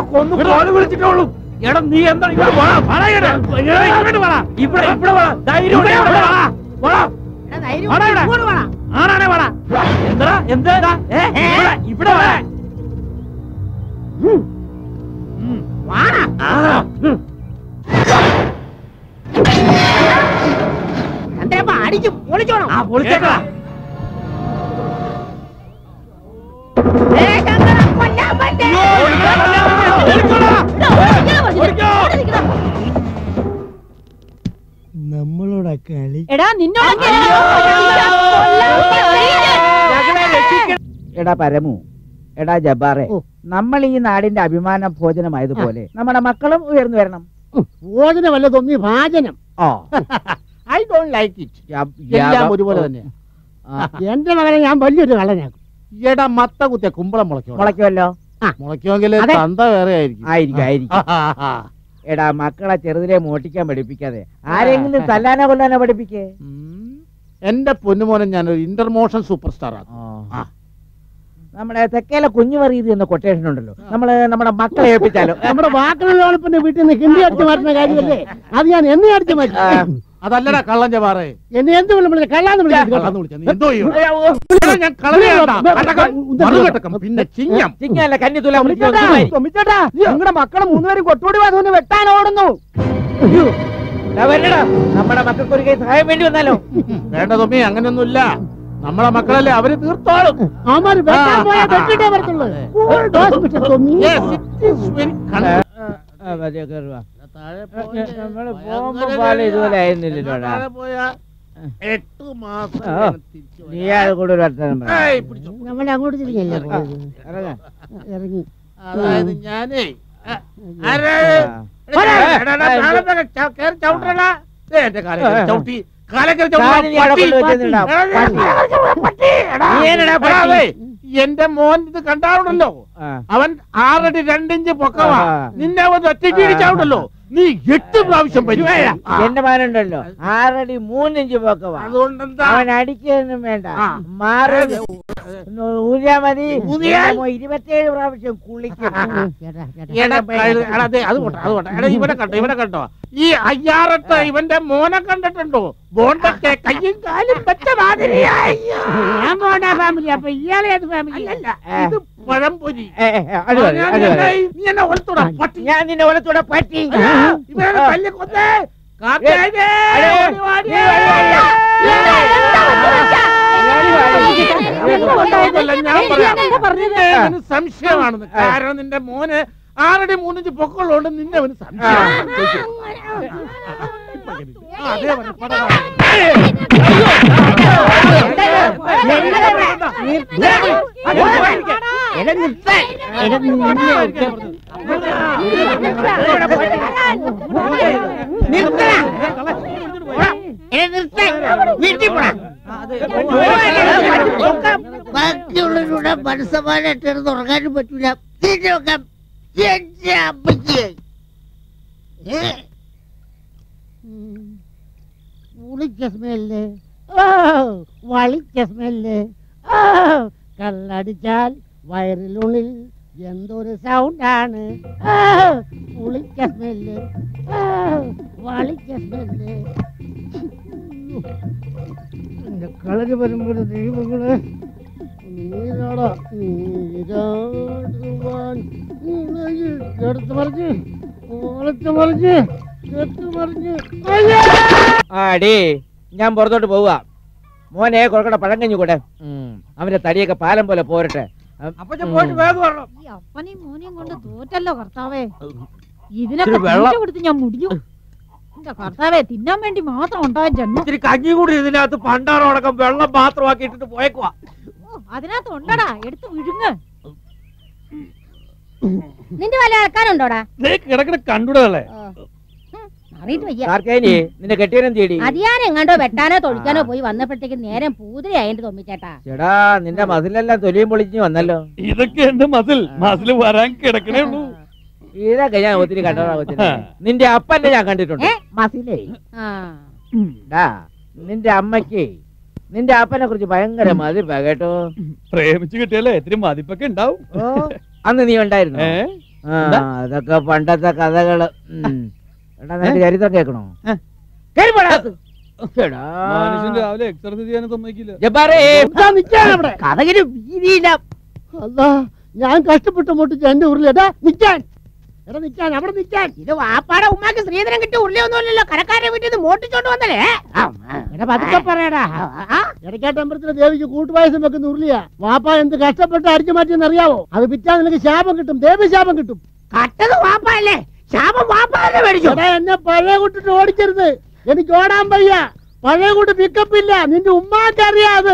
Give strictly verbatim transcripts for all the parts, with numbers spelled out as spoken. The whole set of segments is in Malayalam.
കൊന്നു കോല് വിളിച്ചിട്ടുള്ളൂ. എടാ നീ എന്താ ഇവിടെ ഇവിടെ ഇവിടെ ധൈര്യം ആണാണേ വേണ എന്താ എന്താ ഇവിടെ അടിച്ചു പൊളിച്ചോണം. ആ പൊളിച്ചേക്കാ നമ്മളോടാ കളി. എടാ നിന്നോട് എടാ പരമു, എടാ ജബ്ബാറെ, നമ്മൾ ഈ നാടിന്റെ അഭിമാന ഭോജനമായതുപോലെ നമ്മുടെ മക്കളും ഉയർന്നു വരണം. ഭോജനമല്ല തൊന്നി ഭാജനം. I don't like it. എല്ലാം ഒരുപോലെ തന്നെ. എന്റെ മകനെ ഞാൻ വലിയൊരു കള്ളനാക്കും. എടാ മത്ത കുത്തിയ കുമ്പളം മുളയ്ക്കും. മുളയ്ക്കുമല്ലോ. മുളയ്ക്കുമെങ്കിൽ തന്ത വേറെ ആയിരിക്കും. ആയിരിക്കും ആയിരിക്കും. എടാ മക്കളെ ചെറുതിലെ മോട്ടിക്കാൻ പഠിപ്പിക്കാതെ ആരെങ്കിലും തല്ലാനോ കൊല്ലാനോ പഠിപ്പിക്കേ. എന്റെ പൊന്നുമോനെ ഞാനൊരു ഇന്റർമോഷൻ സൂപ്പർ സ്റ്റാർ ആണ്. നമ്മുടെ തെക്കേലെ കുഞ്ഞുമറിയത് എന്ന കൊട്ടേഷൻ ഉണ്ടല്ലോ, നമ്മള് നമ്മുടെ മക്കളെ ഏൽപ്പിച്ചാലോ. നമ്മുടെ വാക്കുകളോടൊപ്പം വീട്ടിൽ നിന്ന് ഹിന്ദി അടിച്ചു മാറ്റുന്ന കാര്യമല്ലേ, അത് ഞാൻ എന്നെ അടിച്ചു മാറ്റി. അതല്ലടാ കള്ളൻ ജവാറെ, എന്നെ എന്ത് വിളിച്ചു കള്ളാന്ന് വിളിച്ചു. പിന്നെ ചിങ്ങം ചിങ്ങല്ല കന്നി തുല. നിങ്ങളുടെ മക്കളെ മൂന്നുപേരും കൊട്ടോടി വാതുവിന് വെട്ടാൻ ഓടുന്നു. നമ്മുടെ മക്കൾക്ക് ഒരു കൈ സഹായം വേണ്ടി വന്നാലോ. വേണ്ട തൊമ്മി, അങ്ങനെയൊന്നുമില്ല. നമ്മളെ മക്കളല്ലേ, അവര് തീർത്തോളും. ഇതുപോലെ ആയിരുന്നില്ലോടാ. നീ അത് കൂടെ ഒരു വർത്തമാനം നമ്മൾ അങ്ങോട്ട് തിരിഞ്ഞല്ലേ ഇറങ്ങി. അതായത് ഞാനേ ചവിട്ടി എന്റെ മോൻ ഇത് കണ്ടാവുണ്ടല്ലോ, അവൻ ആറടി രണ്ടിഞ്ച് പൊക്കവാ. നിന്നെ അവൻ ഒറ്റയ്ക്ക് ഇടിച്ചാവുണ്ടല്ലോ, നീ എട്ട് പ്രാവശ്യം വരുവായ. എന്റെ മകനുണ്ടല്ലോ ആറടി മൂന്നിഞ്ച് പൊക്കവാ. അതുകൊണ്ടെന്താ അവൻ അടിക്കൊന്നും വേണ്ട, മാറി ഊരിയാ മതി. ഇരുപത്തിയേഴ് പ്രാവശ്യം കുളിക്കും. അത് പോട്ടെ അത് പോട്ടെ. എടാ ഇവനെ കണ്ടോ ഇവനെ കണ്ടോ ഈ അയ്യാറത്തെ ഇവന്റെ മോനെ കണ്ടിട്ടുണ്ടോ? ബോണ്ടൊക്കെ കയ്യും കാലും വെച്ച മാതിരിയായി. ഞാൻ ബോണ്ട ഫാമിലി. അപ്പൊ ഇയാളെ ഏത് ഫാമിലി? ഇത് പഴംപൊരി. നീ എന്നെ ഒലത്തൂടാ പട്ടി. ഞാൻ നിന്നെ ഒലത്തൂടെ പറ്റി. ഇവനെ തല്ലി കൊന്നേ. സംശയമാണെന്ന്. കാരണം നിന്റെ മോന് ആറടി മൂന്നിഞ്ച് പൊക്കമുള്ളതുകൊണ്ട് നിന്നെ അവന് സംശയം. ബാക്കിയുള്ളവരുടെ മനസ്സമാനായിട്ട് ഉറങ്ങാനും പറ്റൂല. നോക്കാം എന്റെ അമ്മയ്ക്ക് പുളിച്ച സ്മെല്ല്, വളിച്ച സ്മെല്ല്. കള്ളടിച്ചാൽ വയറിനുള്ളിൽ എന്തൊരു സൗണ്ടാണ്. പുളിച്ച സ്മെല്ല്, വളിച്ച സ്മെല്ല്. എന്റെ കളര് വരുമ്പോൾ ദൈവങ്ങളെ നീരാടാ നീരാടുവാൻ എടുത്തു മറിഞ്ഞ് ഓളത്ത് മറിഞ്ഞ് എടുത്തു മറിഞ്ഞ്. ആടേ ഞാൻ പുറത്തോട്ട് പോവുക. മോനെ കുറക്കടെ പഴം കഞ്ഞു കൂടെ. അവന്റെ തടിയൊക്കെ പാലം പോലെ പോരട്ടെ. അപ്പനെയും മോനെയും കൊണ്ട് തോറ്റല്ലോ കർത്താവേ. ഇതിനൊക്കെ കൊടുത്ത് ഞാൻ മുടിഞ്ഞു. കർത്താവേ, തിന്നാൻ വേണ്ടി മാത്രം ഉണ്ടായ ജന്മം. ഇത്തിരി കഞ്ഞി കൂടി ഇതിനകത്ത് പണ്ടാറോടക്കം വെള്ളം മാത്രമാക്കിയിട്ടിട്ട് പോയേക്കുവാ. അതിനകത്ത് ഉണ്ടടാ, എടുത്ത് വിഴുങ്ങ്. നിന്റെ വല്ല ഇറക്കാനുണ്ടോടാ? കിടക്കിട കണ്ടുടല്ലേ നിന്റെ കെട്ടിയനും തേടി. അത് ഞാൻ എങ്ങാണ്ടോ വെട്ടാനോ തൊഴിക്കാനോ പോയി വന്നപ്പോഴത്തേക്ക് നേരം പൂതിരിയായിട്ട് തോന്നിച്ചേട്ടാ. ചേടാ നിന്റെ മസിലെല്ലാം തൊലിയും പൊളിഞ്ഞു വന്നല്ലോ. ഇതൊക്കെ എന്റെ മസിൽ മസിൽ വരാൻ കിടക്കണേ ഉള്ളൂ. ഇതൊക്കെ ഞാൻ ഒത്തിരി കണ്ടോടാ. നിന്റെ അപ്പന്റെ ഞാൻ കണ്ടിട്ടുണ്ട് മസിലേ. നിന്റെ അമ്മക്ക് നിന്റെ അപ്പനെ കുറിച്ച് ഭയങ്കര മതിപ്പാ കേട്ടോ. പ്രേമിച്ച് കിട്ടിയല്ലേ ഇത്തിരി മതിപ്പൊക്കെ ഉണ്ടാവും. അന്ന് നീ ഉണ്ടായിരുന്നു. അതൊക്കെ പണ്ടത്തെ കഥകള്. എടാ നിനക്ക് ചരിത്രം കേൾക്കണോ? രാവിലെ എക്സർസൈസ് ചെയ്യാനും സമ്മതിക്കില്ല. കഥകിന് വീതിയില്ല. അല്ലാ, ഞാൻ കഷ്ടപ്പെട്ട് മുട്ടിച്ച് എന്റെ ഉരുളിടാ നിൽക്കാൻ. എടാ നിൽക്കാൻ, അവിടെ നിൽക്കാൻ. ഇത് വാപ്പാടെ ഉമ്മാക്ക് സ്ത്രീധനം കിട്ടിയ ഉരുളിയൊന്നുമില്ലല്ലോ, കരക്കാരുടെ വീട്ടിൽ നിന്ന് മോട്ടിച്ചോണ്ട് വന്നല്ലേ. എടാ പതുക്കെ പറയടാ. ഇടയ്ക്കാട്ടമ്പലത്തിലെ ദേവിക്ക് കൂട്ടുപായസം വെക്കുന്ന ഉരുളിയാ. വാപ്പ എന്ത് കഷ്ടപ്പെട്ട് അടിച്ചു മാറ്റിയെന്ന് അറിയാവോ? അത് വിറ്റാ നിനക്ക് ശാപം കിട്ടും, ദേവി ശാപം കിട്ടും. കട്ടത് വാപ്പല്ലേ, ശാപം വാപ്പല്ലേ മേടിച്ചു. എന്നെ പഴയ കൂട്ടിട്ട് ഓടിക്കരുത്, എനിക്ക് ഓടാൻ വയ്യ. പഴയ കൂട്ട് പിക്കപ്പ് ഇല്ല, നിന്റെ ഉമ്മാക്ക് അറിയാത്.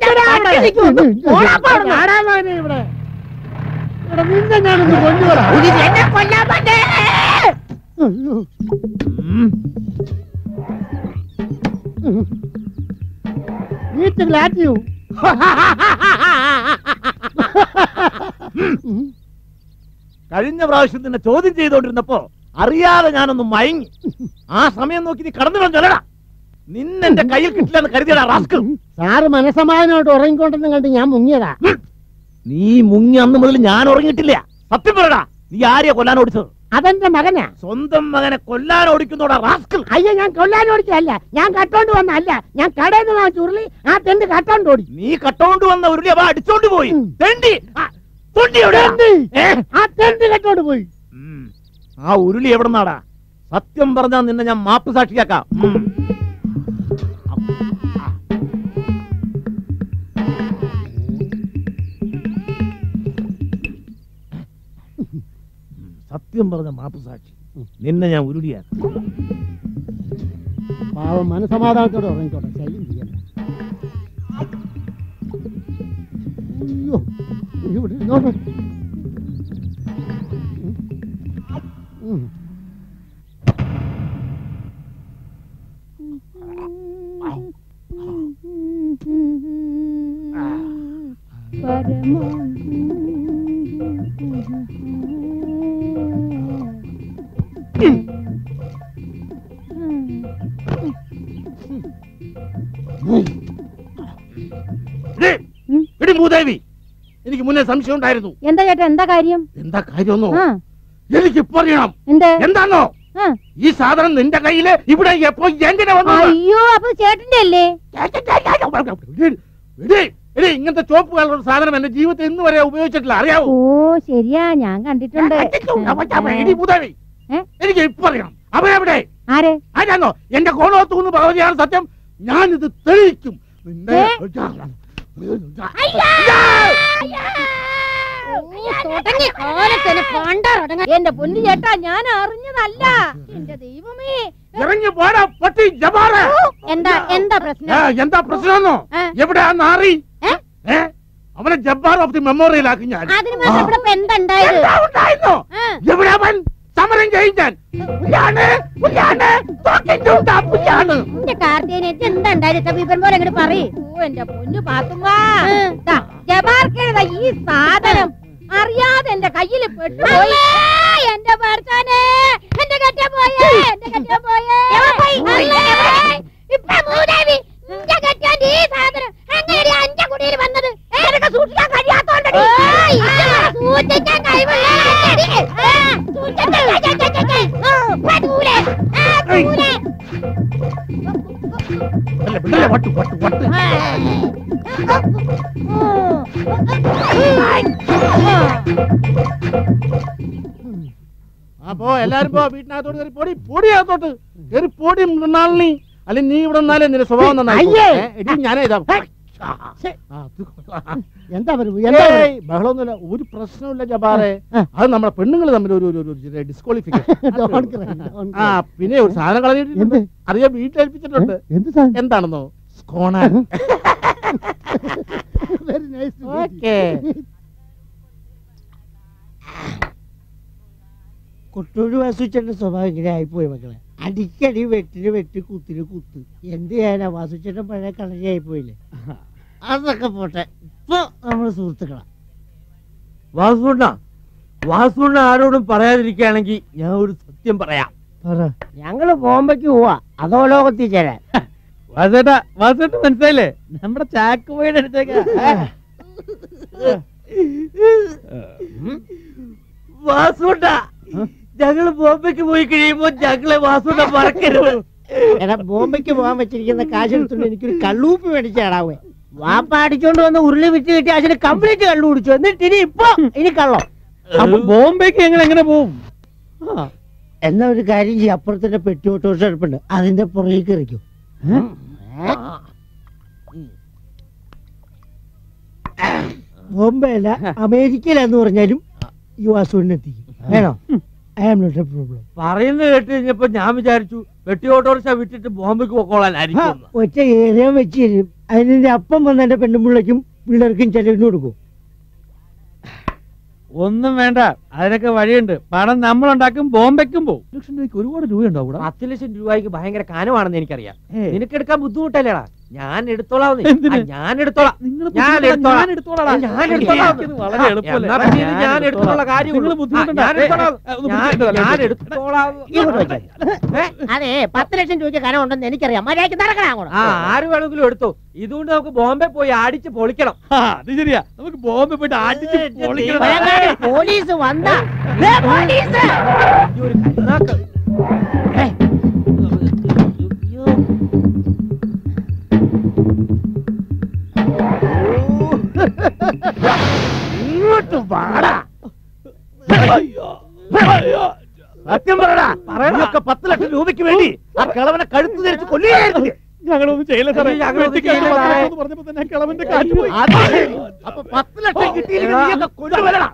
ഇവിടെ നിന്നെ ഞാനൊന്ന് കൊണ്ടുവരാ. വീട്ടിൽ ആറ്റിയു. കഴിഞ്ഞ പ്രാവശ്യം നിന്നെ ചോദ്യം ചെയ്തോണ്ടിരുന്നപ്പോ അറിയാതെ ഞാനൊന്ന് മയങ്ങി. ആ സമയം നോക്കി നീ കടന്നു കളഞ്ഞല്ലടാ. നിന്നെന്റെ കയ്യിൽ കിട്ടില്ലെന്ന് കരുതിയടാ റാസ്കൽ. സാറ് മനസമാധാനമായിട്ട് ഉറങ്ങിക്കൊണ്ടെന്ന് കണ്ട് ഞാൻ മുങ്ങിയതാ. നീ മുങ്ങി അന്ന് മുതൽ ഞാൻ ഉറങ്ങിയിട്ടില്ല. സത്യം പറയടാ, നീ ആരെയാ കൊല്ലാൻ ഓടിച്ചത്? അതെന്റെ മകനാ. സ്വന്തം മകനെ കൊല്ലാൻ ഓടിക്കുന്നോടാ റാസ്കൽ. അയ്യോ, ഞാൻ കൊല്ലാൻ ഓടിച്ചതല്ല, ഞാൻ കട്ടോണ്ട് വന്നല്ല. ഞാൻ കടയിൽ നിന്ന് വാങ്ങിച്ച ഉരുളി ആ തെണ്ട് കട്ടോണ്ട് ഓടി. നീ കട്ടോണ്ട് വന്ന ഉരുളി അവ അടിച്ചോണ്ട് പോയി. തെണ്ടി ആ തെണ്ട് കട്ടോണ്ട് പോയി. ആ ഉരുളി എവിടെ നിന്നാടാ? സത്യം പറഞ്ഞാൽ നിന്നെ ഞാൻ മാപ്പ് സാക്ഷിയാക്കാം. സത്യം പറഞ്ഞ മാപ്പ് സാക്ഷി, നിന്നെ ഞാൻ ഉരുളിയാക്കാം. പാവം മനസമാധാനത്തോടെ ഉറങ്ങിക്കോട്ടെ, ശല്യം ചെയ്യണ്ട. അയ്യോ, ഇവിടെ ഇരുന്നോട്ടെ. ഭൂദേവി, എനിക്ക് മുന്നേ സംശയം ഉണ്ടായിരുന്നു. എന്താ ചേട്ടാ, എന്താ കാര്യം? എന്താ കാര്യമൊന്നോ എനിക്ക് ഇപ്പൊ അറിയണം. എന്താണോ ഈ സാധനം നിന്റെ കയ്യില് ഇവിടെ എപ്പോ എങ്ങനെ വന്നു? അയ്യോ, അപ്പൊ ചേട്ടന്റെ അല്ലേ? ഇങ്ങനത്തെ ചോപ്പ് കളറുള്ള സാധനം എന്റെ ജീവിതത്തിൽ ഇന്ന് വരെ ഉപയോഗിച്ചിട്ടില്ല, അറിയാവോ? ഓ ശരിയാ, ഞാൻ കണ്ടിട്ടുണ്ട്. ഭൂദേവി, എനിക്ക് ഇപ്പൊ അറിയണം. അവരെവിടെ? ആരെ? ആരാന്നോ? എന്റെ കോണോത്തൂന്ന് ഭഗവതിയാണ് സത്യം. ഞാനിത് തെളിയിക്കും. എന്റെ പൊന്നു ചേട്ടാ, ഞാൻ അറിഞ്ഞതല്ല. എന്റെ ദൈവമേ, ഇറങ്ങി പോടാ പട്ടി ജബാറേ. എന്താ എന്താ പ്രശ്നം? എന്താ പ്രശ്നമെന്നോ? എവിടെയാ നാറി? അവനെ ജബ്ബാർ ഓഫ് ദി മെമ്മോറിയലാക്കി ഞാൻ. അതിന് മാത്രം ഇവിടെ എന്തുണ്ടായത്? എവിടെ അവൻ? സമരം ചെയ്യിക്കാൻ എന്താണ്ടായത് വിവരം പോലെ എങ്ങനെ പറയ്. ഓ എന്റെ പൊന്നു പാത്തുമ്മാ, ജബാർക്കെഴുതാ ഈ സാധനം അറിയാതെ എന്റെ കയ്യിൽ പെട്ടുപോയി. എന്റെ ഭർത്താനെ, എന്റെ കെട്ട പോയേ, എന്റെ കെട്ട പോയേ. ഇപ്പൊ മൂദേവി എന്റെ കെട്ടാൻ ഈ സാധനം എങ്ങനെയാ അഞ്ച കുടിയിൽ വന്നത്? ഏതൊക്കെ സൂക്ഷിക്കാൻ കഴിയാത്തോണ്ടടി. സൂക്ഷിക്കാൻ കഴിവില്ല. വട്ടു വട്ടു വട്ടു അപ്പോ എല്ലാരും പോ, വീട്ടിനകത്തോട്ട് കയറി പൊടി പൊടിയകത്തോട്ട് കയറി പൊടി മൃണാളിനി. അല്ലെങ്കിൽ നീ ഇവിടെ നിന്നാലേ നിന്റെ സ്വഭാവം നന്നായി. ഞാനേ എന്താ ബഹളമൊന്നുമില്ല, ഒരു പ്രശ്നമില്ല ജബാറെ. അത് നമ്മുടെ പെണ്ണുങ്ങൾ തമ്മിൽ ഒരു ഡിസ്ക്വാളിഫിക്കേഷൻ. ആ പിന്നെ ഒരു സാധനം കളഞ്ഞിട്ടുണ്ട്, അറിയാൻ വീട്ടിലേൽപ്പിച്ചിട്ടുണ്ട്. എന്താണെന്നോ? സ്കോണ. കൊട്ടൂര് വാസുച്ചേട്ടന്റെ സ്വഭാവം ഇങ്ങനെ ആയിപ്പോയി മക്കളെ. അടിക്കടി വെട്ടിന് വെട്ടി കുത്തിന് കുത്ത്. എന്ത് ചെയ്യാനാ, വാസുച്ചേട്ടൻ പഴയ കളരിയായിപ്പോയില്ലേ. അതൊക്കെ പോട്ടെ, ഇപ്പൊ നമ്മള് സുഹൃത്തുക്കളാ. വാസുണ്ണ വാസുണ്ണ ആരോടും പറയാതിരിക്കുകയാണെങ്കിൽ ഞാൻ ഒരു സത്യം പറയാം. ഞങ്ങള് ബോംബയ്ക്ക് പോവാ, അതോ ലോകത്തിൽ ചേരാൻ. വാസേട്ടാ വാസേട്ട മനസ്സിലായില്ലേ? നമ്മുടെ ചാക്ക് പോയിട്ട് അടുത്തേക്കാ. വാസുണ്ട ഞങ്ങള് ബോംബെക്ക് പോയി കഴിയുമ്പോ ഞങ്ങളെ വാസുണ്ട മറക്കരുത്. എടാ ബോംബെക്ക് പോകാൻ വെച്ചിരിക്കുന്ന കാശ് എടുത്തോണ്ട് എനിക്കൊരു കള്ളൂപ്പ് മേടിച്ചാടാവേ. വാപ്പ അടിച്ചോണ്ട് വന്ന് ഉരുളി വിറ്റ് കിട്ടി അതിന് കംപ്ലീറ്റ് കള്ളു കുടിച്ചു. എന്നിട്ട് ഇനി ഇപ്പൊ ഇനി കള്ളോ. അപ്പൊ ബോംബെക്ക് ഞങ്ങൾ എങ്ങനെ പോവും? എന്നാ ഒരു കാര്യം ചെയ്യും, അപ്പുറത്തിന്റെ പെട്ടി ഓട്ടോറിക്ഷ എടുപ്പുണ്ട്, അതിന്റെ പുറകേക്ക് എറിക്കും. ബോംബെ അല്ല അമേരിക്കയിലെന്ന് പറഞ്ഞാലും ഈ വാസുവിനെത്തിക്കും. വേണോ? I am not a problem. പറയുന്നത് കേട്ട് കഴിഞ്ഞപ്പോ ഞാൻ വിചാരിച്ചു വെട്ടി ഓട്ടോറിക്ഷ വിട്ടിട്ട് ബോംബെക്ക് പോക്കോളാനായിരിക്കും. ഒറ്റ ഏരിയ വെച്ച് തരും. അതിന്റെ അപ്പം വന്ന് എന്റെ പെണ്ണുമ്പിള്ളയ്ക്കും പിള്ളേർക്കും ചെലവിന് കൊടുക്കും. ഒന്നും വേണ്ട, അതിനൊക്കെ വഴിയുണ്ട്. പണം നമ്മളുണ്ടാക്കും, ബോംബെക്കും പോകും. ലക്ഷം രൂപയ്ക്ക് ഒരുപാട് രൂപയുണ്ടാവും. പത്ത് ലക്ഷം രൂപയ്ക്ക് ഭയങ്കര കനമാണെന്ന് എനിക്കറിയാം. നിനക്കെടുക്കാൻ ബുദ്ധിമുട്ടല്ലേടാ? ഞാൻ എടുത്തോളാം. ഞാൻ എടുത്തോളാം. ഞാൻ എടുത്തോളാം. ഞാൻ എടുത്തോളാം. വളരെ എളുപ്പമല്ലേ? ഞാൻ എടുത്തോളാം. കാര്യം അതെ, പത്ത് ലക്ഷം രൂപയ്ക്ക് കനം ഉണ്ടെന്ന് എനിക്കറിയാം. മര്യാദയ്ക്ക് നടക്കണം. ആ ആര് വേണമെങ്കിലും എടുത്തോ. ഇതുകൊണ്ട് നമുക്ക് ബോംബെ പോയി അടിച്ച് പൊളിക്കണം. അത് ശരിയാ, നമുക്ക് ബോംബെ പോയിട്ട് അടിച്ച് പൊളിക്കണം. പോലീസ് വന്നാ പോലീസ് ഇങ്ങോട്ട് വാടാ. സത്യം പറയടാ. പറയൊക്കെ പത്ത് ലക്ഷം രൂപയ്ക്ക് വേണ്ടി ആ കിളവനെ കഴുത്ത് ധരിച്ച് കൊല്ലുകയായിരുന്നു. ഞങ്ങളൊന്നും ചെയ്യില്ല സാറേ. പറഞ്ഞപ്പോ തന്നെ കിളവന്റെ കാറ്റ് പോയി. അപ്പൊ പത്ത് ലക്ഷം കിട്ടിയില്ലെങ്കിൽ കൊണ്ടുവരണം.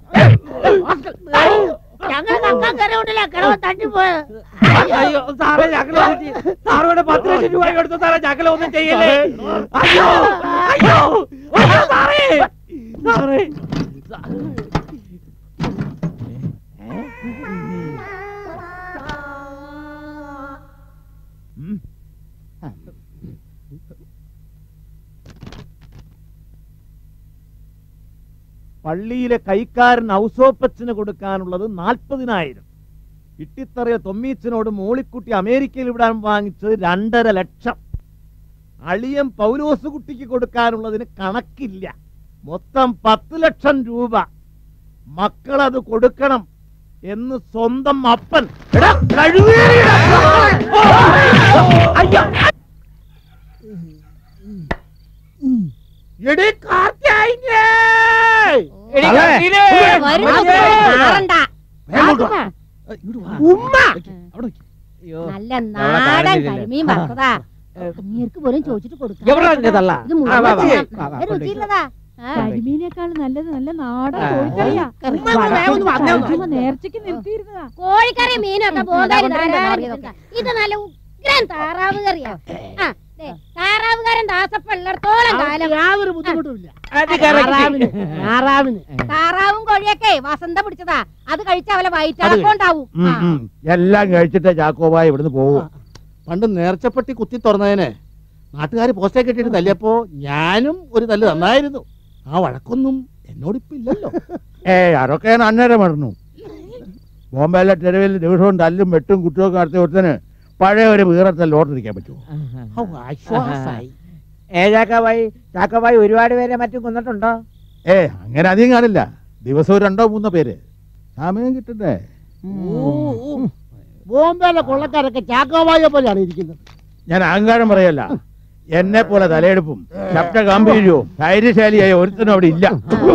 ഞങ്ങൾ നക്കാൻ കരവുണ്ടല്ല കിളവൻ തട്ടിപ്പോയത്. അയ്യോ സാറേ, ഞങ്ങളെ സാറോടെ പത്ത് ലക്ഷം രൂപ എടുത്തു സാറേ. ഞങ്ങളെ ഒന്നും ചെയ്യല്ലേ. അയ്യോ അയ്യോ സാറേ സാറേ പള്ളിയിലെ കൈക്കാരൻ ഔസോപ്പച്ചന് കൊടുക്കാനുള്ളത് നാൽപ്പതിനായിരം. ഇട്ടിത്തറയ തൊമ്മീച്ചനോട് മോളിക്കുട്ടി അമേരിക്കയിൽ വിടാൻ വാങ്ങിച്ചത് രണ്ടര ലക്ഷം. അളിയൻ പൗലോസ് കുട്ടിക്ക് കൊടുക്കാനുള്ളതിന് കണക്കില്ല. മൊത്തം പത്ത് ലക്ഷം രൂപ. മക്കളത് കൊടുക്കണം എന്ന് സ്വന്തം അപ്പൻ. നല്ല നാടൻ കരിമീൻ വറുത്തതാ. അങ്ങേർക്ക് പോലും ചോദിച്ചിട്ട് കൊടുക്കാം. രുചിയുള്ളതാ. കരിമീനേക്കാൾ നല്ലത് നല്ല നാടൻ കോഴിക്കറിയാ. നേർച്ചയ്ക്ക് നിർത്തിയിരുന്നതാ. കോഴിക്കറി മീനൊക്കെ പോകാൻ ഇത് നല്ല ഉഗ്രൻ താറാവ് കറിയാ. താറാവുകാരൻ ദാസപ്പുള്ളിടത്തോളം കാലം യാതൊരു ബുദ്ധിമുട്ടുമില്ല. താറാവും കോഴിയൊക്കെ വസന്ത പിടിച്ചതാ. അത് കഴിച്ച അവലെ വയറ്റാണ്ടാവും. എല്ലാം കഴിച്ചിട്ട് ചാക്കോബായി ഇവിടുന്ന് പോവും. പണ്ട് നേർച്ചപ്പെട്ടി കുത്തി തുറന്നതിന് നാട്ടുകാർ പോസ്റ്റേ കെട്ടിട്ട് തല്ലിയപ്പോ ഞാനും ഒരു തല്ല് തന്നായിരുന്നു. ആ വഴക്കൊന്നും എന്നോടിപ്പില്ലല്ലോ. ഏ അതൊക്കെയാണ് അന്നേരം മറന്നു. ബോംബെയിലെ തെരുവിൽ ദിവസവും തല്ലും വെട്ടും കുറ്റമൊക്കെ നടത്തി കൊടുത്തന് പഴയ ഒരു വീറത്തെ ലോട്ടിരിക്കാൻ പറ്റുമോ? ഏ ചാക്കോബായി ചാക്കോബായി ഒരുപാട് പേരെ മറ്റും കൊന്നിട്ടുണ്ടോ? ഏ അങ്ങനെ അധികം കാണില്ല. ദിവസവും രണ്ടോ മൂന്നോ പേര്. സമയം കിട്ടണ്ടേ? ബോംബെയിലെ കൊള്ളക്കാരൊക്കെ ചാക്കോബായിയെ പോലെയാണ് ഇരിക്കുന്നത്. ഞാൻ അഹങ്കാരം പറയല്ല. എന്നെ പോലെ തലയെടുപ്പും ശബ്ദ ഗാംഭീര്യവും ധൈര്യശാലിയായ ഒരുത്തനും അവിടെ ഇല്ല.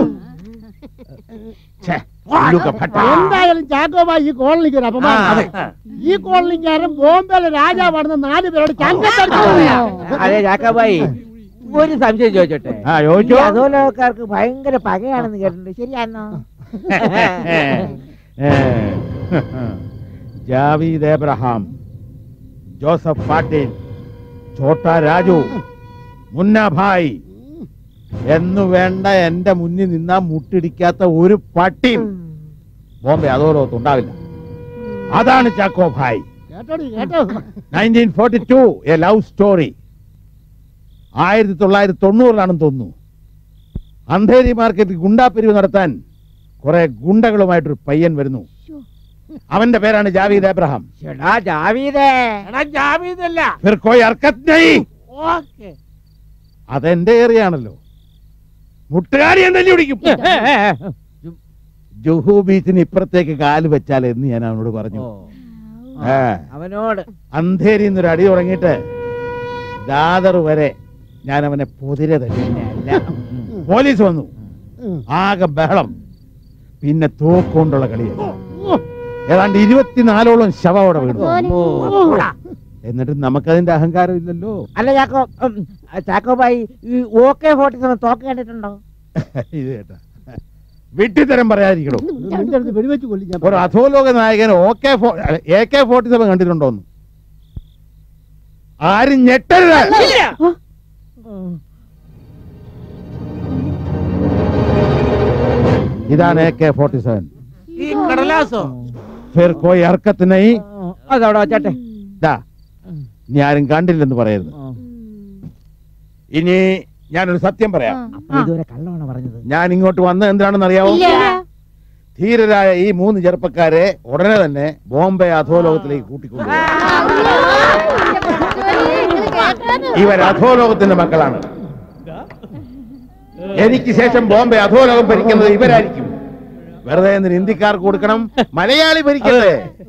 എന്തായാലും ചാക്കോബായി ഈ കോളനിക്ക് ഒരു അപമാനം. ഈ കോളനിക്കാരൻ ബോംബെയിലെ രാജാവാണെന്ന് നാല് പേരോട് അതെ ചാക്കോബായി, ഒരു സംശയം ചോദിച്ചോട്ടെ? ആ ചോദിച്ചോ. അധോലോകക്കാർക്ക് ഭയങ്കര പകയാണെന്ന് കേട്ടിട്ടുണ്ട്, ശരിയാണോ? ജാവീദ് എബ്രഹാം, ജോസഫ് പാട്ടീൽ, ഛോട്ടാ രാജു, മുന്നാഭായ് എന്നു വേണ്ട എന്റെ മുന്നിൽ നിന്നാ മുട്ടിടിക്കാത്ത ഒരു പട്ടിയും ബോംബെ അതോലോകത്തുണ്ടാവില്ല. അതാണ് Chackobhai. Nineteen forty two a love story. ആയിരത്തി തൊള്ളായിരത്തി തൊണ്ണൂറിലാണെന്ന് തോന്നുന്നു. അന്ധേരി മാർക്കറ്റിൽ ഗുണ്ടാപ്പിരിവ് നടത്താൻ കുറെ ഗുണ്ടകളുമായിട്ടൊരു പയ്യൻ വരുന്നു. അവന്റെ പേരാണ് ജാവീദ് എബ്രഹാം. അതെന്റെ ഏറിയാണല്ലോ. മുട്ടുകാരി എന്നെ പിടിക്കും. ജുഹു ബീച്ചിന് ഇപ്പുറത്തേക്ക് കാല് വെച്ചാൽ എന്ന് ഞാൻ അവനോട് പറഞ്ഞു. ആ, അവനോട് അന്ധേരി എന്നൊരു അടി തുടങ്ങിയിട്ട് ദാദർ വരെ ഞാൻ അവനെ പൊതിരെ തന്നെ. പോലീസ് വന്നു, ആകെ ബഹളം, പിന്നെ തോക്കൊണ്ടുള്ള കളിയാണ്. ഏതാണ്ട് ഇരുപത്തിനാലോളം ശവം അവിടെ വീണു. എന്നിട്ട് നമുക്കതിന്റെ അഹങ്കാരം ഇല്ലല്ലോ. അല്ല ചാക്കോ, ഉം, ചാക്കോ ഭായി ഈ ഓക്കെ ഫോർട്ടി സെവൻ തോക്ക് കണ്ടിട്ടുണ്ടോ? ഇത് കേട്ടാ, വിട്ടിത്തരം പറയാതിരിക്കണോ. വെടിവെച്ച് കൊല്ലിക്കാൻ ഒരു അധോലോക നായകൻ okay A K forty seven കണ്ടിട്ടുണ്ടോന്ന് ആരും ഞെട്ടരുത്. ഇതാണ് എ കെ ഫോർട്ടി സെവൻ. ഈ കടലാസോ? ഫിർ കോയി ഹർക്കത്ത് നഹീ. അതവിടെ വച്ചാട്ടെ. ദാ, ഇനി ആരും കണ്ടില്ലെന്ന് പറയരുത്. ഇനി ഞാനൊരു സത്യം പറയാം. ഇതുവരെ കള്ളമാണ് പറഞ്ഞത്. ഞാൻ ഇങ്ങോട്ട് വന്നത് എന്താണെന്ന് അറിയാമോ? ധീരരായ ഈ മൂന്ന് ചെറുപ്പക്കാരെ ഉടനെ തന്നെ ബോംബെ അധോലോകത്തിലേക്ക് കൂട്ടിക്കൊണ്ടു. ഇവർ അധോലോകത്തിന്റെ മക്കളാണ്. എനിക്ക് ശേഷം ബോംബെ അധോലോകം ഭരിക്കുന്നത് ഇവരായിരിക്കും. വെറുതെ ഹിന്ദിക്കാർക്ക് കൊടുക്കണം, മലയാളി ഭരിക്കട്ടെ.